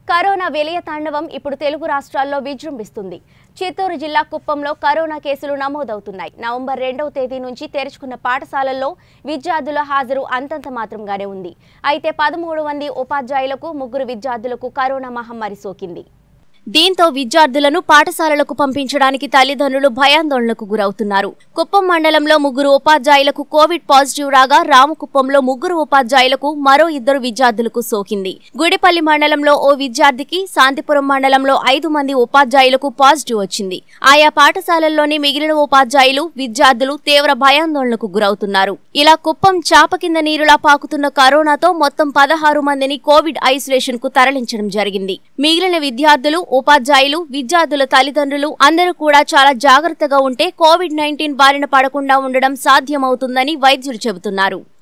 Corona వెలియ తాండవం ఇప్పుడు తెలుగు రాష్ట్రాల్లో విజృంభిస్తుంది. చిత్తూరు జిల్లా కుప్పంలో కరోనా కేసులు నమోదవుతున్నాయి. నవంబర్ 2వ తేదీ నుంచి తెరుచుకున్న పాఠశాలల్లో విద్యార్థుల హాజరు అంతంత మాత్రంగానే ఉంది. అయితే 13 మంది ఉపాధ్యాయులకు 3 విద్యార్థులకు కరోనా మహమ్మారి సోకింది. దీంతో విద్యార్థులను పాఠశాలలకు పంపించడానికి తల్లిదండ్రులు భయాందోళనకు గురవుతున్నారు. కుప్పం మండలంలో 3 ఉపాధ్యాయులకు కోవిడ్ పాజిటివ్ రాగా రామకుప్పంలో 3 ఉపాధ్యాయులకు మరో 2 విద్యార్థులకు సోకింది. గుడిపల్లి మండలంలో ఓ విద్యార్థికి, శాంతిపురం మండలంలో 5 మంది ఉపాధ్యాయులకు పాజిటివ్ వచ్చింది. ఆయా పాఠశాలల్లోని మిగిలిన ఉపాధ్యాయులు, విద్యార్థులు తీవ్ర భయాందోళనకు గురవుతున్నారు. ఇలా కుప్పం చాప కింద నీరులా పాకుతున్న కరోనాతో మొత్తం 16 మందిని కోవిడ్ ఐసోలేషన్ కు తరలించడం జరిగింది. మిగిలిన విద్యార్థులు, ఉపాధ్యాయులు, విద్యార్థుల తల్లిదండ్రులు అందరూ కూడా చాలా జాగ్రత్తగా ఉంటే కోవిడ్-19 బారిన పడకుండా ఉండడం సాధ్యమవుతుందని వైద్యులు చెబుతున్నారు.